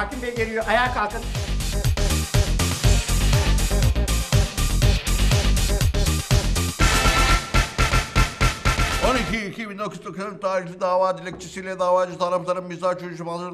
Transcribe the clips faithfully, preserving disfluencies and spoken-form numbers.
Hakim Bey geliyor. Ayağa kalkın. on iki iki bin dokuz yüz doksan tarihli dava dilekçesiyle davacı tarafların mizah çözüşü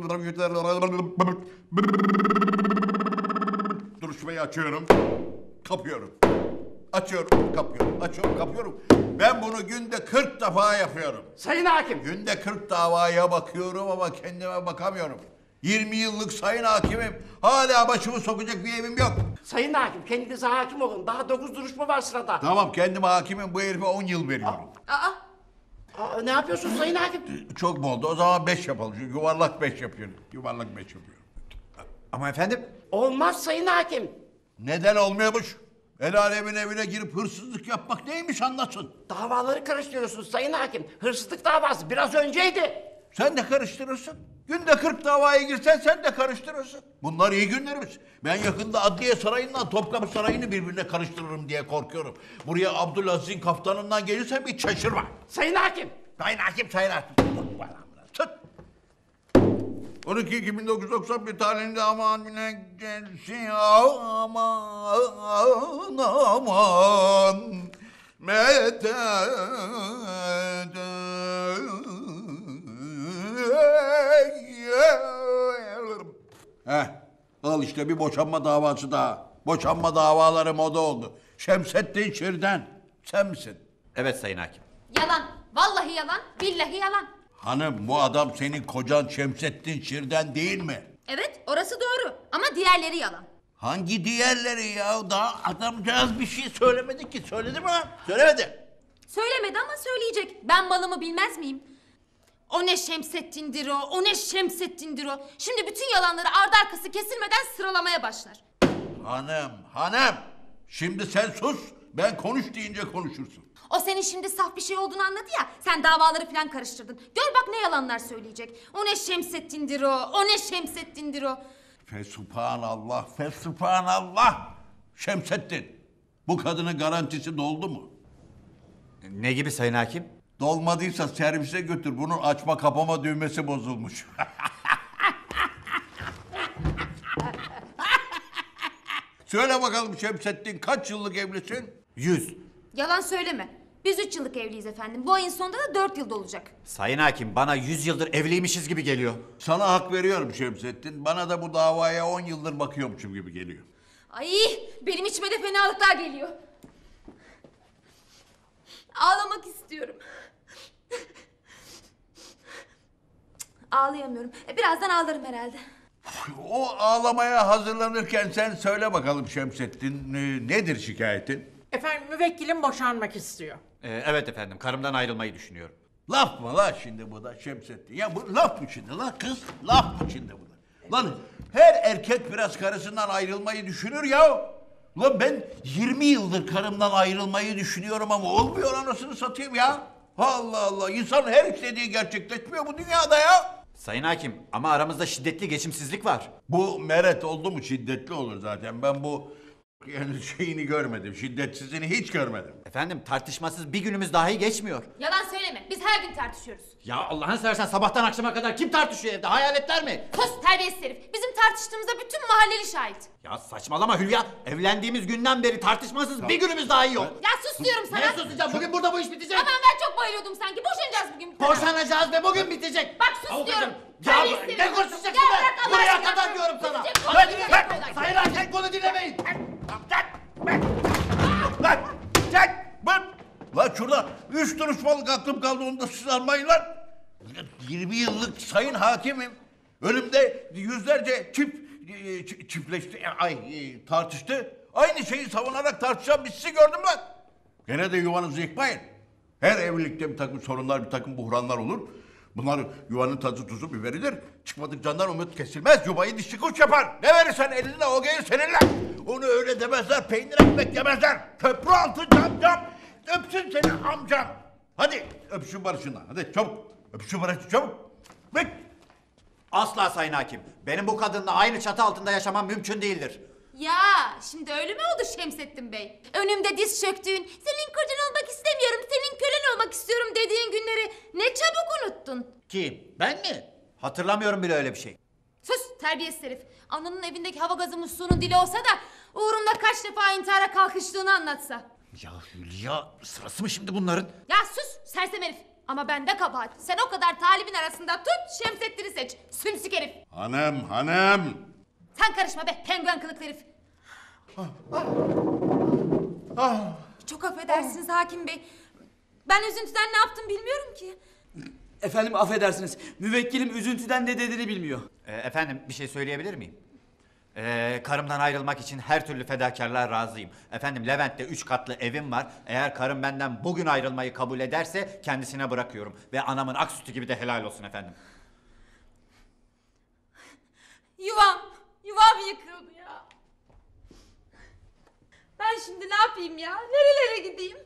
duruşmayı açıyorum. Kapıyorum. Açıyorum, kapıyorum. Açıyorum, kapıyorum. Ben bunu günde kırk defa yapıyorum. Sayın Hakim. Günde kırk davaya bakıyorum ama kendime bakamıyorum. yirmi yıllık sayın hakimim. Hala başımı sokacak bir evim yok. Sayın Hakim kendinize hakim olun. Daha dokuz duruşma var sırada. Tamam, kendime hakimim. Bu herife on yıl veriyorum. Aa, Aa, ne yapıyorsun Sayın Hakim? Çok mu oldu? O zaman beş yapalım. Çünkü yuvarlak beş yapıyorum. Yuvarlak beş yapıyorum. Ama efendim... Olmaz Sayın Hakim. Neden olmuyormuş? El alemin evine girip hırsızlık yapmak neymiş anlasın. Davaları karıştırıyorsunuz Sayın Hakim. Hırsızlık davası biraz önceydi. Sen de karıştırırsın. Günde kırk davaya girsen sen de karıştırırsın. Bunlar iyi günlerimiz. Ben yakında Adliye Sarayı'ndan Topkapı Sarayı'nı birbirine karıştırırım diye korkuyorum. Buraya Abdülaziz'in kaftanından gelirsen hiç şaşırma. Sayın Hakim. Sayın hakim, sayın hakim. Tut. on iki iki bin dokuz yüz doksan bir tarihinde aman müneccesi aman aman medet. Heh, al işte bir boşanma davası daha. Boşanma davaları moda oldu. Şemsettin Şirden, sen misin? Evet Sayın Hakim. yalan. Vallahi yalan. Billahi yalan. Hanım, bu adam senin kocan Şemsettin Şirden değil mi? Evet, orası doğru. Ama diğerleri yalan. Hangi diğerleri ya? Daha adamcağız bir şey söylemedi ki. Söyledi mi lan? Söylemedi. Söylemedi ama söyleyecek. Ben malımı bilmez miyim? O ne Şemsettin'dir o, o ne Şemsettin'dir o. Şimdi bütün yalanları ardı arkası kesilmeden sıralamaya başlar. Hanım, hanım. Şimdi sen sus. Ben konuş deyince konuşursun. O senin şimdi saf bir şey olduğunu anladı ya. Sen davaları falan karıştırdın. Gör bak ne yalanlar söyleyecek. O ne Şemsettin'dir o, o ne Şemsettin'dir o. Fesubhanallah, fesubhanallah. Şemsettin, bu kadının garantisi doldu mu? Ne gibi Sayın Hakim? Dolmadıysa servise götür. Bunun açma kapama düğmesi bozulmuş. Söyle bakalım Şemsettin, kaç yıllık evlisin? Yüz. Yalan söyleme. Biz üç yıllık evliyiz efendim. Bu ayın sonunda da dört yılda olacak. Sayın Hakim, bana yüz yıldır evliymişiz gibi geliyor. Sana hak veriyorum Şemsettin. Bana da bu davaya on yıldır bakıyormuşum gibi geliyor. Ay, benim içime de fenalıklar geliyor. Ağlamak istiyorum. Ağlayamıyorum. E, Birazdan ağlarım herhalde. O ağlamaya hazırlanırken sen söyle bakalım Şemsettin, e, nedir şikayetin? Efendim müvekkilim boşanmak istiyor. Ee, evet efendim, karımdan ayrılmayı düşünüyorum. Laf mı la şimdi bu da Şemsettin? Ya bu laf mı şimdi la kız? Laf mı şimdi bu da? Lan her erkek biraz karısından ayrılmayı düşünür ya. Lan ben yirmi yıldır karımdan ayrılmayı düşünüyorum ama olmuyor, anasını satayım ya. Allah Allah, insan her istediği gerçekleşmiyor bu dünyada ya. Sayın Hakim, ama aramızda şiddetli geçimsizlik var. Bu meret oldu mu şiddetli olur zaten. Ben bu yani şeyini görmedim, şiddetsizliğini hiç görmedim. Efendim, tartışmasız bir günümüz dahi geçmiyor. Yalan söyleme. Biz her gün tartışıyoruz. Ya Allah'ını seversen sabahtan akşama kadar kim tartışıyor evde? Hayaletler mi? Sus terbiyesiz herif. Bizim tartıştığımıza bütün mahalleli şahit. Ya saçmalama Hülya. Evlendiğimiz günden beri tartışmasız bir günümüz dahi yok. Ya sus diyorum sana. Niye susacağım? Bugün burada bu iş bitecek. Aman ben çok bayılıyordum sanki. Boşanacağız bugün. Boşanacağız ve bugün bitecek. Bak sus Avukatım, diyorum. Ya Terbiyesiz ne herif. konuşacaksın Ya be? bırak Allah Buraya aşkına. kadar diyorum sana. Bitecek, Hadi konuyu dinle. dinle. Sayın Hakim, konu dinlemeyin. Lan! Lan! Lan! Lan şurada üç duruşmalık aklım kaldı, onu da siz almayın lan. yirmi yıllık sayın hakimim. Önümde yüzlerce çift e, çi- çiftleşti, e, ay e, tartıştı. Aynı şeyi savunarak tartışan bir sizi gördüm lan. Gene de yuvanızı yıkmayın. Her evlilikte bir takım sorunlar, bir takım buhranlar olur. Bunlar yuvanın tazı tuzu biberidir. Çıkmadık candan umut kesilmez. Yuvayı dişi kuş yapar. Ne verirsen eline o gelir seninle. Onu öyle demezler. Peynir ekmek yemezler. Köprü altı cam cam. Öpsün seni amcam. Hadi öpüşün barışınla. Hadi çabuk. Öpüşün barışın çabuk. Bek. Asla Sayın Hakim. Benim bu kadınla aynı çatı altında yaşamam mümkün değildir. Ya şimdi öyle mi oldu Şemsettin Bey? Önümde diz çöktüğün, senin kocan olmak istemiyorum, senin kölen olmak istiyorum dediğin günleri ne çabuk unuttun. Kim? Ben mi? Hatırlamıyorum bile öyle bir şey. Sus terbiyesiz herif. Ananın evindeki hava gazı musluğunun dili olsa da uğrunda kaç defa intihara kalkıştığını anlatsa. Ya Hülya, sırası mı şimdi bunların? Ya sus sersem herif. Ama bende kabahat. Sen o kadar talibin arasında tut Şemsettin'i seç. Sümsük herif. Hanım, hanım. Sen karışma be penguen kılıklı herif. Çok affedersiniz hakim bey. Ben üzüntüden ne yaptım bilmiyorum ki. Efendim affedersiniz. Müvekkilim üzüntüden ne dediğini bilmiyor. Ee, efendim bir şey söyleyebilir miyim? Ee, karımdan ayrılmak için her türlü fedakarlığa razıyım. Efendim Levent'te üç katlı evim var. Eğer karım benden bugün ayrılmayı kabul ederse kendisine bırakıyorum. Ve anamın ak sütü gibi de helal olsun efendim. Yuvam, yuvam yıkıldı ya. Ben şimdi ne yapayım ya? Nerelere gideyim?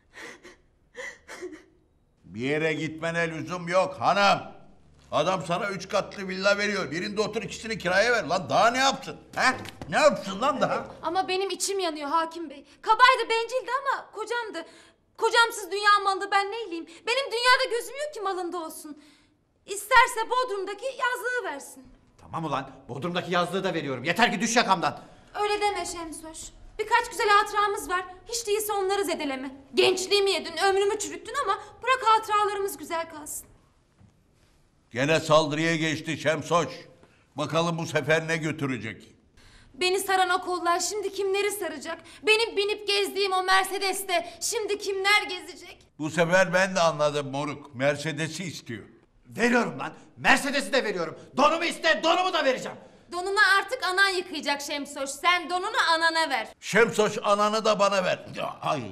Bir yere gitmene lüzum yok hanım. Adam sana üç katlı villa veriyor. Birinde otur, ikisini kiraya ver. Lan daha ne yapsın? He? Ne yapsın lan daha? Ama benim içim yanıyor hakim bey. Kabaydı, bencildi ama kocamdı. Kocamsız dünya malı ben neyleyim? Benim dünyada gözüm yok ki malında olsun. İsterse Bodrum'daki yazlığı versin. Tamam ulan, Bodrum'daki yazlığı da veriyorum. Yeter ki düş yakamdan. Öyle deme Şemsoş. Birkaç güzel hatıramız var. Hiç değilse onları zedeleme. Gençliğimi yedin, ömrümü çürüttün ama bırak hatıralarımız güzel kalsın. Gene saldırıya geçti Şemsoş. Bakalım bu sefer ne götürecek? Beni saran o kollar şimdi kimleri saracak? Benim binip gezdiğim o Mercedes'te şimdi kimler gezecek? Bu sefer ben de anladım moruk. Mercedes'i istiyor. Veriyorum lan. Mercedes'i de veriyorum. Donumu iste, donumu da vereceğim. Donunu artık anan yıkayacak Şemsoş. Sen donunu anana ver. Şemsoş ananı da bana ver. Ay.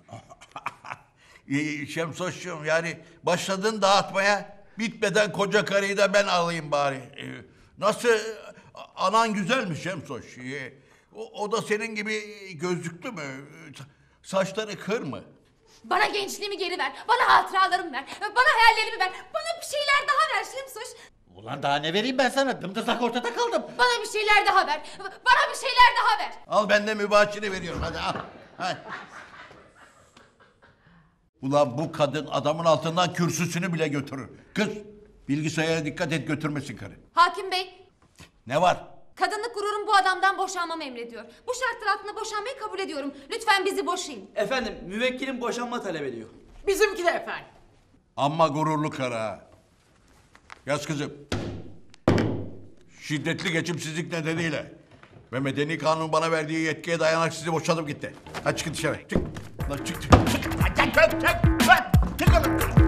Şemsoş'cum yani başladın dağıtmaya. Bitmeden koca karıyı da ben alayım bari. Ee, Nasıl? Anan güzelmiş Şemsoş. Ee, O, o da senin gibi gözlüklü mü? Saçları kır mı? Bana gençliğimi geri ver. Bana hatıralarımı ver. Bana hayallerimi ver. Bana bir şeyler daha ver Şemsoş. Ulan daha ne vereyim ben sana? Dımdızlak ortada kaldım. Bana bir şeyler daha ver. Bana bir şeyler daha ver. Al ben de mübaşiri veriyorum hadi al. Hadi. Ulan bu kadın adamın altından kürsüsünü bile götürür. Kız bilgisayara dikkat et götürmesin karı. Hakim bey, Ne var? kadınlık gururum bu adamdan boşanmamı emrediyor. Bu şartlar altında boşanmayı kabul ediyorum. Lütfen bizi boşayın. Efendim müvekkilim boşanma talep ediyor. Bizimki de efendim. Amma gururlu karı ha. Yaz kızım. Şiddetli geçimsizlik nedeniyle ve medeni kanun bana verdiği yetkiye dayanarak sizi boşadım gitti. Hadi çıkın dışarı. Çık. Lan çık çık. Çık. Çık çık çık. Çık. Çık oğlum.